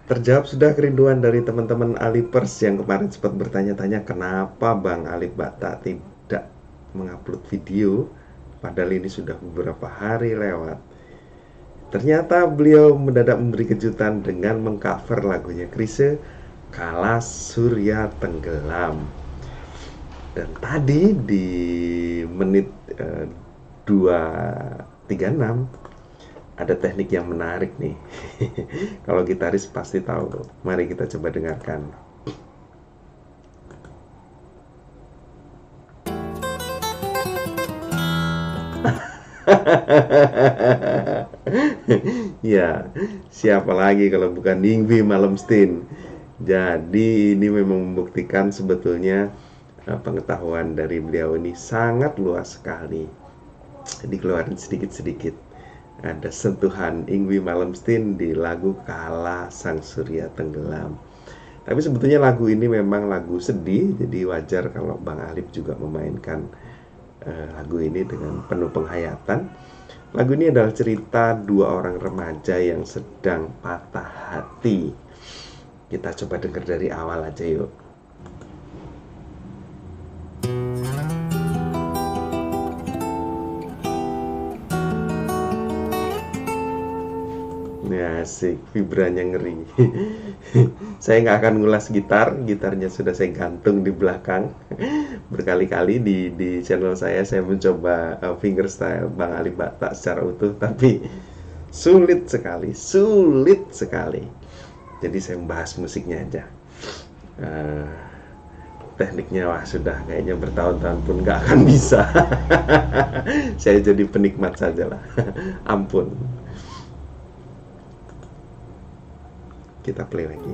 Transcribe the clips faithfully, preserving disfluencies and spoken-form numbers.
Terjawab sudah kerinduan dari teman-teman Alipers yang kemarin sempat bertanya-tanya kenapa Bang Alip Bata tidak mengupload video, padahal ini sudah beberapa hari lewat. Ternyata beliau mendadak memberi kejutan dengan mengcover lagunya Chrisye, Kala Surya Tenggelam. Dan tadi di menit eh, dua tiga enam ada teknik yang menarik nih. Kalau gitaris pasti tahu. Mari kita coba dengarkan. Ya, siapa lagi kalau bukan Yngwie Malmsteen. Jadi ini memang membuktikan sebetulnya pengetahuan dari beliau ini sangat luas sekali. Dikeluarin sedikit-sedikit. Ada sentuhan Yngwie Malmsteen di lagu Kala Sang Surya Tenggelam. Tapi sebetulnya lagu ini memang lagu sedih, jadi wajar kalau Bang Alip juga memainkan uh, lagu ini dengan penuh penghayatan. Lagu ini adalah cerita dua orang remaja yang sedang patah hati. Kita coba dengar dari awal aja yuk. Ya, asik, vibranya ngeri. Saya nggak akan ngulas gitar, gitarnya sudah saya gantung di belakang. Berkali-kali di di channel saya saya mencoba uh, fingerstyle Bang Alip Bata secara utuh, tapi sulit sekali, sulit sekali. Jadi saya membahas musiknya aja. Uh, tekniknya wah sudah kayaknya bertahun-tahun pun nggak akan bisa. Saya jadi penikmat sajalah. Ampun. Kita play lagi.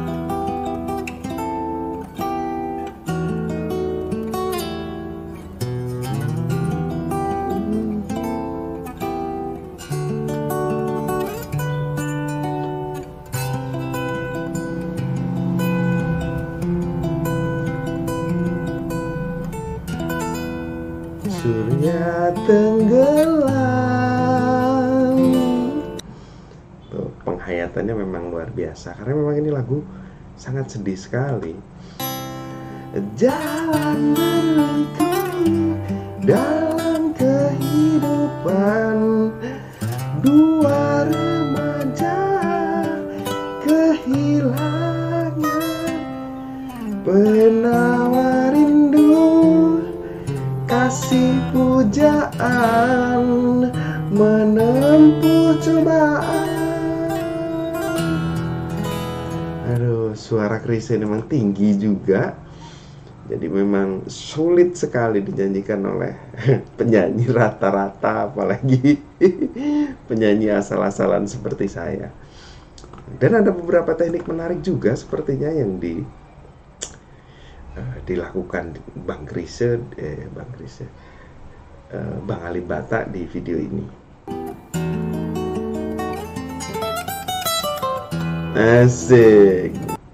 Surya tenggelam. Tuh, penghayatannya memang luar biasa karena memang ini lagu sangat sedih sekali. Jalan berliku dalam kehidupan dua remaja kehilangan penawar rindu kasih pujaan menempuh cobaan. Aduh, suara Chrisye memang tinggi juga. Jadi memang sulit sekali dinyanyikan oleh penyanyi rata-rata, apalagi penyanyi asal-asalan seperti saya. Dan ada beberapa teknik menarik juga sepertinya yang di uh, dilakukan Bang Chrisye, eh Bang Chrisye, uh, Bang Alip Bata di video ini. Asik.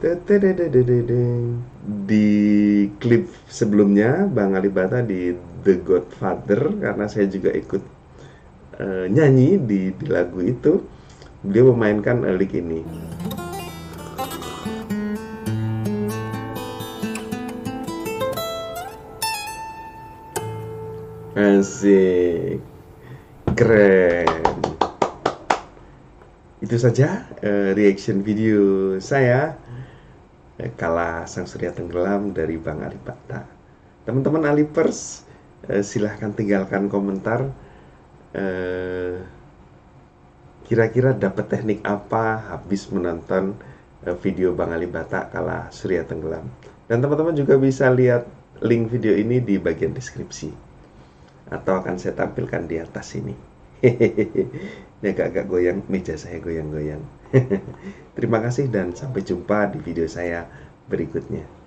Di klip sebelumnya Bang Alip Bata di The Godfather, karena saya juga ikut uh, nyanyi di, di lagu itu, beliau memainkan uh, lick ini. Asik, keren. Itu saja uh, reaction video saya uh, Kala Sang Surya Tenggelam dari Bang Alip Bata. Teman-teman Alipers, uh, silahkan tinggalkan komentar. Uh, kira-kira dapat teknik apa habis menonton uh, video Bang Alip Bata Kala Surya Tenggelam. Dan teman-teman juga bisa lihat link video ini di bagian deskripsi, atau akan saya tampilkan di atas ini. Ini agak-agak goyang, meja saya goyang-goyang. Terima kasih dan sampai jumpa di video saya berikutnya.